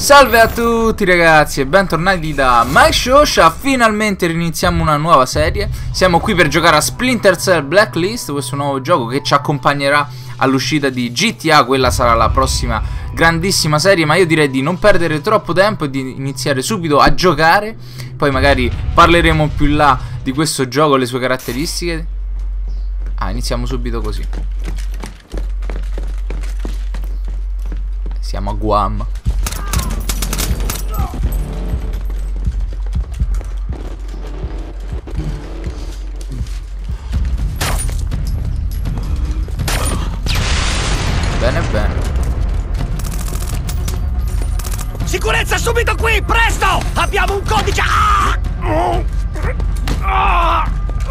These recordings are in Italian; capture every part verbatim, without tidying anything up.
Salve a tutti ragazzi e bentornati da MikeShowsha. Finalmente riniziamo una nuova serie. Siamo qui per giocare a Splinter Cell Blacklist. Questo nuovo gioco che ci accompagnerà all'uscita di G T A. Quella sarà la prossima grandissima serie, ma io direi di non perdere troppo tempo e di iniziare subito a giocare. Poi magari parleremo più in là di questo gioco, le sue caratteristiche. Ah, iniziamo subito così. Siamo a Guam. Bene, bene. Sicurezza subito qui, presto! Abbiamo un codice! Ah! Ah!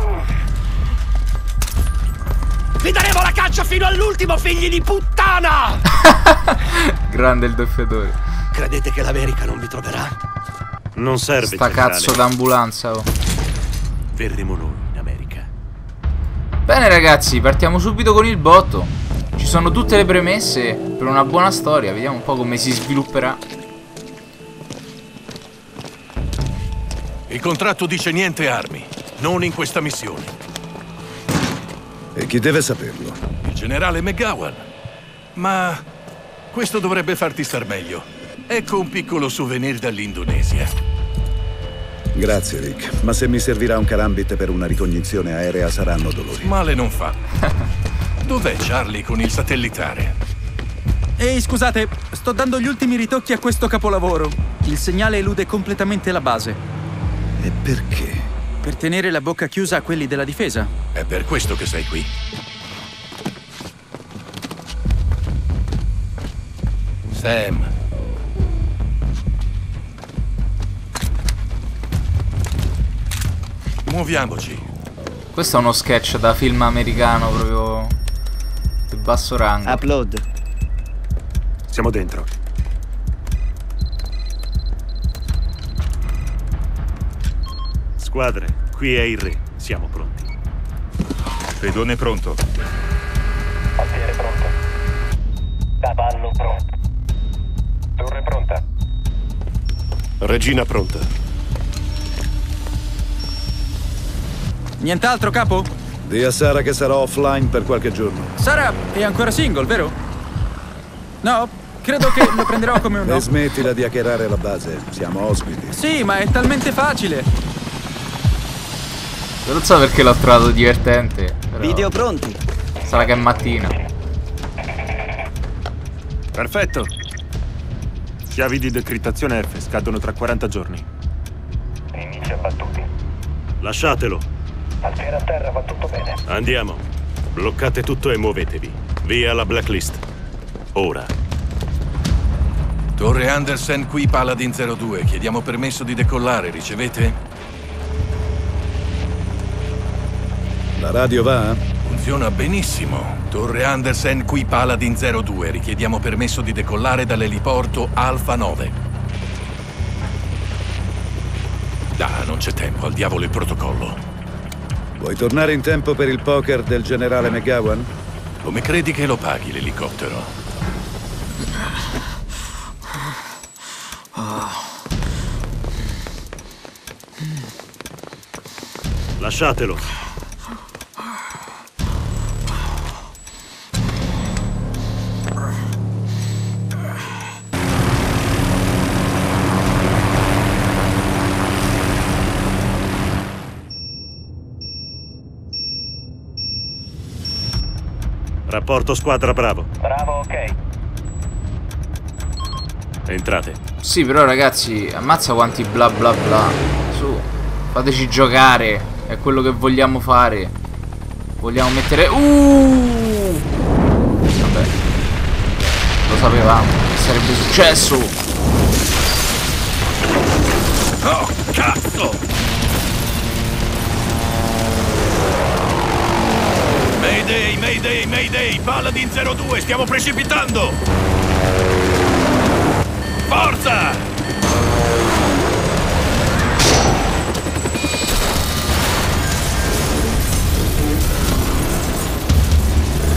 Vi daremo la caccia fino all'ultimo, figli di puttana! Grande il doppiatore. Credete che l'America non vi troverà? Non serve, sta generale. cazzo d'ambulanza, oh. Verremo noi in America. Bene ragazzi, partiamo subito con il botto. Ci sono tutte le premesse per una buona storia. Vediamo un po' come si svilupperà. Il contratto dice niente armi, non in questa missione. E chi deve saperlo? Il generale McGowan. Ma questo dovrebbe farti star meglio. Ecco un piccolo souvenir dall'Indonesia. Grazie, Rick. Ma se mi servirà un Karambit per una ricognizione aerea saranno dolori. Male non fa. Dov'è Charlie con il satellitare? Ehi, scusate, sto dando gli ultimi ritocchi a questo capolavoro. Il segnale elude completamente la base. E perché? Per tenere la bocca chiusa a quelli della difesa. È per questo che sei qui. Sam. Muoviamoci. Questo è uno sketch da film americano proprio di basso rango. Upload. Siamo dentro. Squadre, qui è il re. Siamo pronti. Pedone pronto. Alfiere pronto. Cavallo pronto. Torre pronta. Regina pronta. Nient'altro, capo? Dì a Sara che sarò offline per qualche giorno. Sara è ancora single, vero? No, credo che lo prenderò come un no. E smettila di hackerare la base. Siamo ospiti. Sì, ma è talmente facile. Non so perché l'ho trovato divertente, però Video pronti. sarà che è mattina. Perfetto. Chiavi di decrittazione F scadono tra quaranta giorni. Nemici abbattuti. Lasciatelo. Alfiere a terra, va tutto bene. Andiamo. Bloccate tutto e muovetevi. Via la Blacklist. Ora. Torre Anderson, qui Paladin zero due. Chiediamo permesso di decollare, ricevete? La radio va? Funziona benissimo. Torre Anderson, qui Paladin zero due. Richiediamo permesso di decollare dall'eliporto Alfa nove. Ah, non c'è tempo, al diavolo il protocollo. Vuoi tornare in tempo per il poker del generale McGowan? Come credi che lo paghi l'elicottero? Lasciatelo. Rapporto squadra, bravo. Bravo, ok. Entrate. Sì, però ragazzi, ammazza quanti bla bla bla. Su, fateci giocare. È quello che vogliamo fare. Vogliamo mettere... Uh! Vabbè, lo sapevamo che sarebbe successo. Oh, cazzo! Mayday, Mayday, Mayday! Paladin zero due, stiamo precipitando! Forza!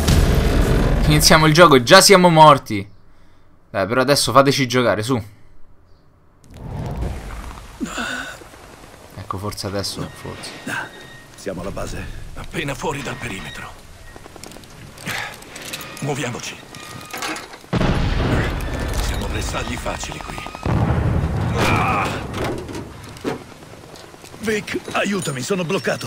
Iniziamo il gioco e già siamo morti. Dai, però adesso fateci giocare, su. Ecco, forse adesso, forse. Siamo alla base. Appena fuori dal perimetro. Muoviamoci. Siamo bersagli facili qui. Vic, aiutami, sono bloccato.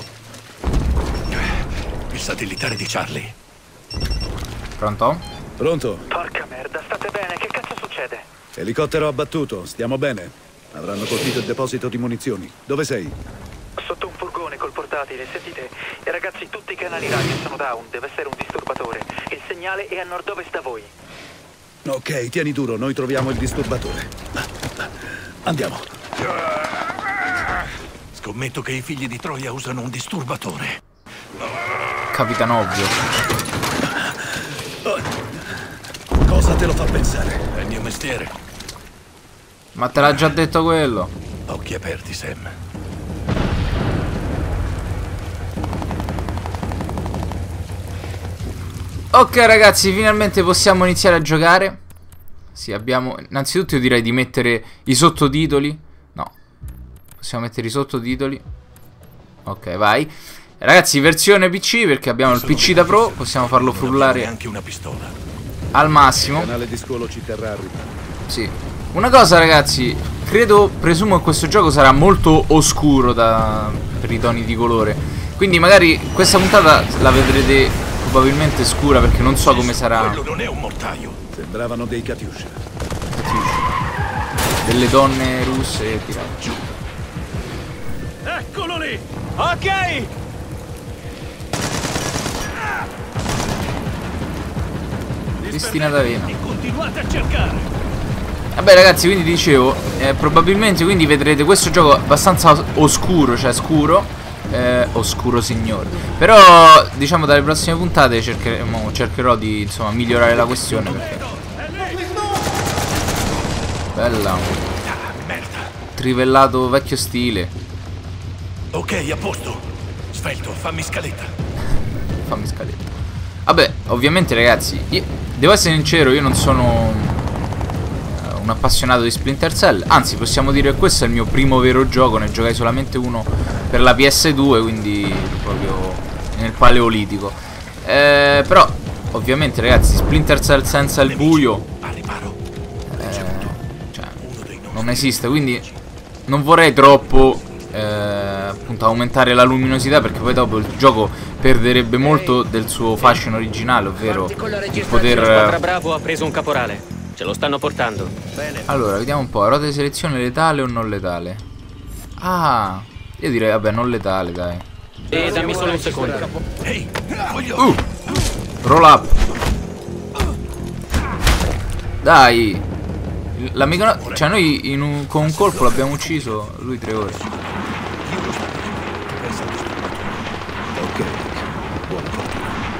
Il satellitare di Charlie. Pronto? Pronto? Porca merda, state bene? Che cazzo succede? Elicottero abbattuto, stiamo bene. Avranno colpito il deposito di munizioni. Dove sei? Sotto un furgone col portatile, sentite, e ragazzi, tutti i canali radio sono down, deve essere un disturbatore. Il segnale è a nord-ovest da voi. Ok, tieni duro, noi troviamo il disturbatore. Andiamo. Scommetto che i figli di Troia usano un disturbatore. Capitan ovvio. Cosa te lo fa pensare? È il mio mestiere. Ma te l'ha già detto quello. Occhi aperti, Sam. Ok ragazzi, finalmente possiamo iniziare a giocare. Sì, abbiamo... Innanzitutto io direi di mettere i sottotitoli. No, possiamo mettere i sottotitoli. Ok, vai. Ragazzi, versione P C, perché abbiamo il P C da pro. Possiamo farlo frullare anche una pistola al massimo. Il canale di scolo ci terrà a riparo. Sì. Una cosa ragazzi, credo, presumo che questo gioco sarà molto oscuro da... per i toni di colore. Quindi magari questa puntata la vedrete probabilmente scura, perché non so come sarà. Quello non è un mortaio. Sembravano dei Katyusha. Delle donne russe tirate. Eccolo lì! Ok! Cristina D'Avena. E continuate a cercare! Vabbè ragazzi, quindi dicevo, eh, probabilmente quindi vedrete questo gioco abbastanza oscuro, cioè scuro, eh, oscuro signore. Però diciamo dalle prossime puntate cercheremo, cercherò di insomma migliorare la questione, perché... Bella. Trivellato vecchio stile. Ok, a posto. Svelto, fammi scaletta. Fammi scaletta. Vabbè, ovviamente ragazzi, io, devo essere sincero, io non sono un appassionato di Splinter Cell. Anzi, possiamo dire che questo è il mio primo vero gioco. Ne giocai solamente uno per la P S due, quindi proprio nel paleolitico. eh, Però ovviamente ragazzi, Splinter Cell senza il buio eh, cioè, non esiste. Quindi non vorrei troppo eh, appunto aumentare la luminosità, perché poi dopo il gioco perderebbe molto del suo fascino originale, ovvero il poter... Squadra Bravo ha preso un caporale. Ce lo stanno portando. Bene. Allora, vediamo un po'. Ruota di selezione letale o non letale? Ah, io direi, vabbè, non letale, dai. E dammi solo un secondo. Ehi, Uh, roll up. Dai. L'amico... Cioè noi in un... con un colpo l'abbiamo ucciso. Lui tre ore. Ok, buona fortuna.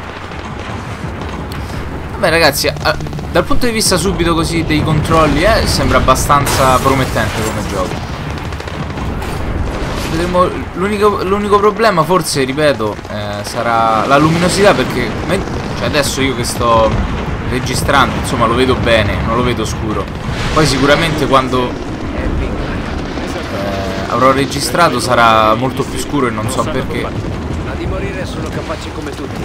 Vabbè ragazzi, a... dal punto di vista subito così dei controlli, eh, sembra abbastanza promettente come gioco. Vedremo. L'unico problema forse, ripeto, eh, sarà la luminosità, perché cioè adesso io che sto registrando, insomma, lo vedo bene, non lo vedo scuro. Poi sicuramente quando eh, avrò registrato sarà molto più scuro e non so perché. Ma di morire sono capaci come tutti.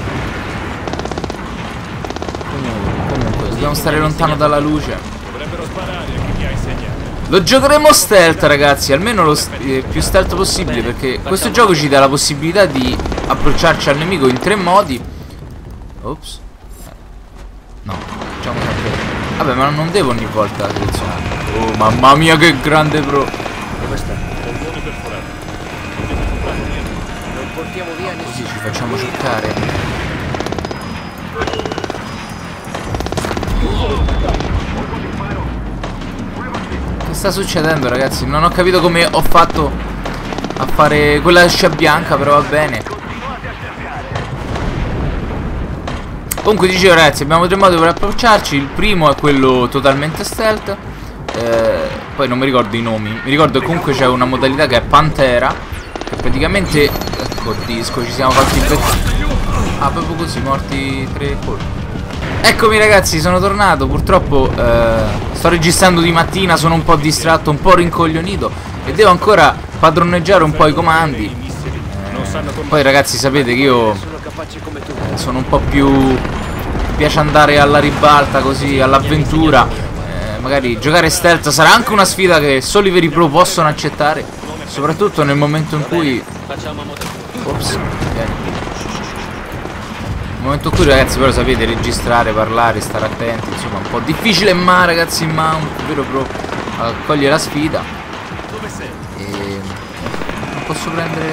Comunque, dobbiamo stare lontano dalla luce. Dovrebbero sparare a chi ti ha insegnato. Lo giocheremo stealth ragazzi, almeno lo eh, più stealth possibile, perché questo gioco ci dà la possibilità di approcciarci al nemico in tre modi. Ops. No, facciamo sempre. Vabbè, ma non devo ogni volta selezionare. Oh mamma mia, che grande pro. Dove sta? Non portiamo via nessuno. Così ci facciamo cercare. Che sta succedendo ragazzi? Non ho capito come ho fatto a fare quella scia bianca, però va bene. Comunque dicevo ragazzi, abbiamo tre modi per approcciarci. Il primo è quello totalmente stealth, eh, poi non mi ricordo i nomi. Mi ricordo che comunque c'è una modalità che è Pantera, che praticamente... Ecco disco, ci siamo fatti per... Ah, proprio così, morti tre colpi. Eccomi ragazzi, sono tornato. Purtroppo eh, sto registrando di mattina, sono un po' distratto, un po' rincoglionito, e devo ancora padroneggiare un po' i comandi. Eh, poi ragazzi sapete che io sono un po' più... mi piace andare alla ribalta così, all'avventura. Eh, magari giocare stealth sarà anche una sfida che solo i veri pro possono accettare, soprattutto nel momento in cui... Ops, vieni. Nel momento in cui ragazzi però sapete registrare, parlare, stare attenti, insomma un po' difficile, ma ragazzi in mount, vero pro, accoglie la sfida. E non posso prendere...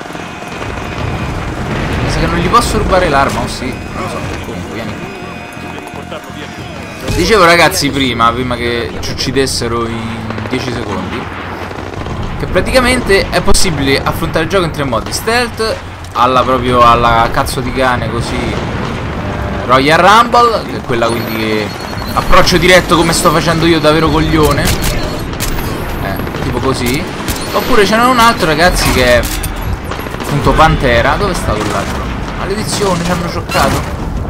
mi sa che non gli posso rubare l'arma, o sì? Non lo so, comunque vieni. Dicevo ragazzi prima, prima che ci uccidessero in dieci secondi, che praticamente è possibile affrontare il gioco in tre modi: stealth, alla proprio alla cazzo di cane così, eh, Royal Rumble, che è quella quindi che approccio diretto come sto facendo io da vero coglione, eh, tipo così. Oppure ce n'è un altro ragazzi che è appunto Pantera. Dove sta quell'altro? Maledizione, ci hanno cioccato.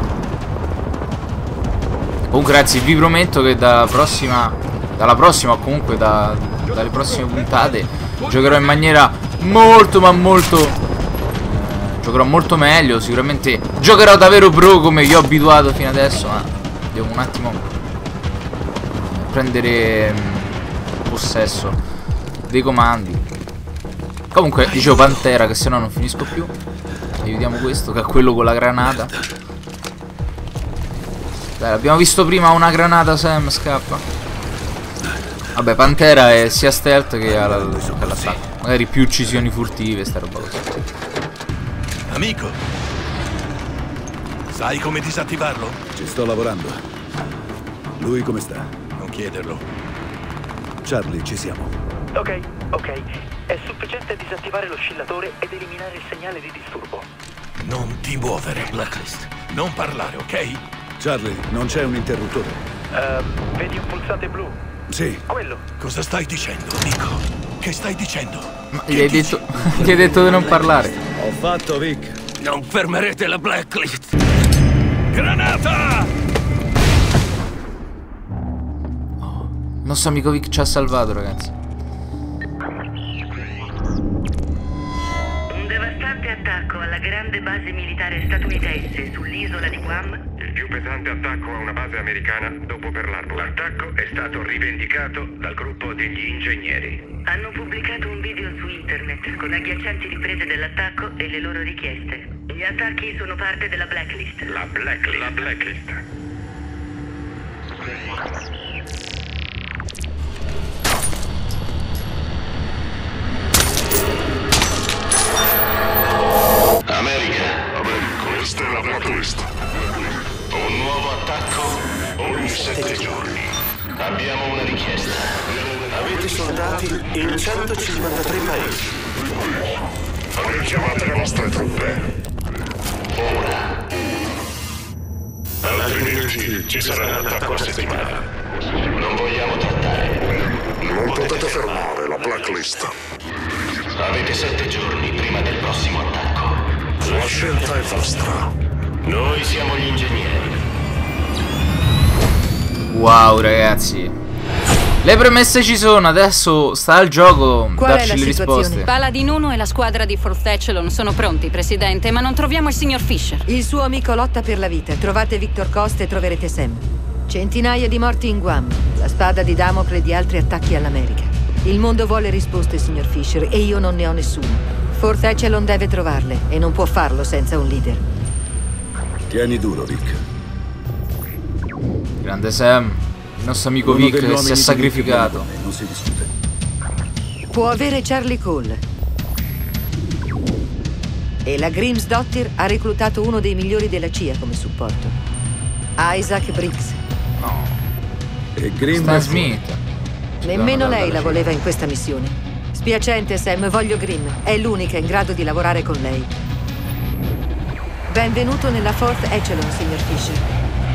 Comunque ragazzi vi prometto che dalla prossima, dalla prossima o comunque da, dalle prossime puntate giocherò in maniera molto ma molto... giocherò molto meglio, sicuramente giocherò davvero pro come vi ho abituato fino adesso, ma devo un attimo prendere possesso dei comandi. Comunque dicevo Pantera, che se no non finisco più. Aiutiamo questo che è quello con la granata. Dai, abbiamo visto prima una granata, Sam, scappa. Vabbè, Pantera è sia stealth che all'attacco. Magari più uccisioni furtive, sta roba così. Amico, sai come disattivarlo? Ci sto lavorando. Lui come sta? Non chiederlo. Charlie, ci siamo. Ok, ok. È sufficiente disattivare l'oscillatore ed eliminare il segnale di disturbo. Non ti muovere, Blacklist. Non parlare, ok? Charlie, non c'è un interruttore. Uh, vedi un pulsante blu? Sì. Quello. Cosa stai dicendo, amico? Che stai dicendo? Ma gli hai detto, gli hai detto di non parlare. Ho fatto, Vic. Non fermerete la Blacklist. Granata! Oh, il nostro amico Vic ci ha salvato, ragazzi. Un devastante attacco alla grande base militare statunitense sull'isola di Guam. Il più pesante attacco a una base americana dopo Pearl Harbor. L'attacco è stato rivendicato dal gruppo degli ingegneri. Hanno pubblicato un video su internet con agghiaccianti riprese dell'attacco e le loro richieste. Gli attacchi sono parte della Blacklist. La Blacklist. La Blacklist. America, questa è la Blacklist. Un nuovo attacco ogni sette giorni. Abbiamo una richiesta. Avete soldati in centocinquantatré paesi. Richiamate le vostre truppe. Ora. Altrimenti ci sarà un attacco a settimana. Non vogliamo trattare. Non potete fermare la Blacklist. Avete sette giorni prima del prossimo attacco. La scelta è vostra. Noi siamo gli ingegneri. Wow ragazzi, le premesse ci sono, adesso sta al gioco Qual darci è la le situazione? risposte. Paladin uno e la squadra di Fourth Echelon sono pronti, Presidente, ma non troviamo il signor Fisher. Il suo amico lotta per la vita. Trovate Victor Costa e troverete Sam. Centinaia di morti in Guam, la spada di Damocle di altri attacchi all'America. Il mondo vuole risposte, signor Fisher, e io non ne ho nessuno. Fourth Echelon deve trovarle e non può farlo senza un leader. Tieni duro, Vic. Grande Sam, il nostro amico Uno Vic si è sacrificato. Non si discute. Può avere Charlie Cole. E la Grimsdottir ha reclutato uno dei migliori della C I A come supporto. Isaac Briggs. No. E Grim Stan Smith. Nemmeno lei la voleva in questa missione. Spiacente, Sam, voglio Grimm. È l'unica in grado di lavorare con lei. Benvenuto nella Fourth Echelon, signor Fisher.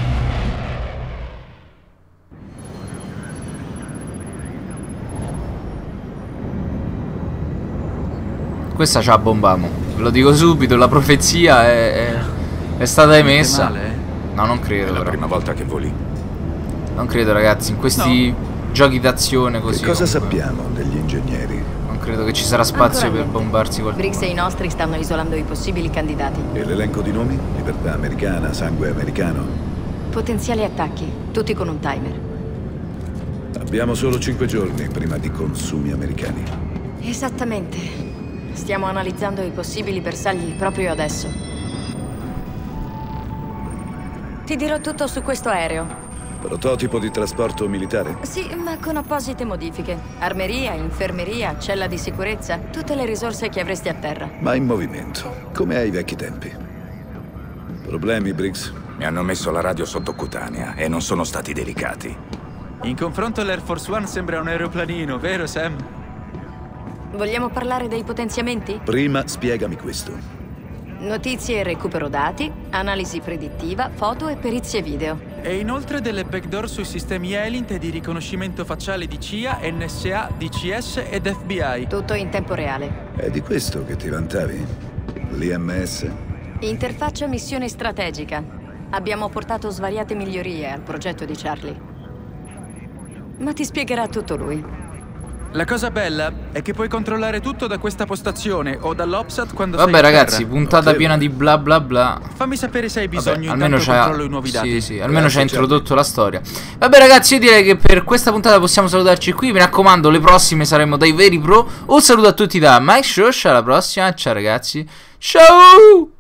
Questa ci abbombiamo, ve lo dico subito, la profezia è, è, è stata emessa. Male, eh? No, non credo. È la però. prima volta che voli. Non credo ragazzi, in questi No. giochi d'azione così. Che cosa comunque. sappiamo degli ingegneri? Non credo che ci sarà spazio Ancora per bombarsi qualcuno. Briggs e i nostri stanno isolando i possibili candidati. E l'elenco di nomi? Libertà americana, sangue americano. Potenziali attacchi, tutti con un timer. Abbiamo solo cinque giorni prima di consumi americani. Esattamente. Stiamo analizzando i possibili bersagli proprio adesso. Ti dirò tutto su questo aereo. Prototipo di trasporto militare? Sì, ma con apposite modifiche. Armeria, infermeria, cella di sicurezza, tutte le risorse che avresti a terra. Ma in movimento, come ai vecchi tempi. Problemi, Briggs? Mi hanno messo la radio sottocutanea e non sono stati delicati. In confronto l'Air Force One sembra un aeroplanino, vero Sam? Vogliamo parlare dei potenziamenti? Prima spiegami questo. Notizie e recupero dati, analisi predittiva, foto e perizie video. E inoltre delle backdoor sui sistemi Elint e di riconoscimento facciale di C I A, N S A, D C S ed F B I. Tutto in tempo reale. È di questo che ti vantavi? L'I M S? Interfaccia missione strategica. Abbiamo portato svariate migliorie al progetto di Charlie. Ma ti spiegherà tutto lui. La cosa bella è che puoi controllare tutto da questa postazione o dall'Opsat quando Vabbè sei a ragazzi, terra. puntata Okay. piena di bla bla bla. Fammi sapere se hai bisogno. Vabbè, almeno intanto c'ha controllo i nuovi dati. Sì, sì, almeno ci ha introdotto la storia. Vabbè ragazzi, io direi che per questa puntata possiamo salutarci qui. Mi raccomando, le prossime saremo dei veri pro. Un saluto a tutti da Mike Shosh, alla prossima. Ciao ragazzi. Ciao!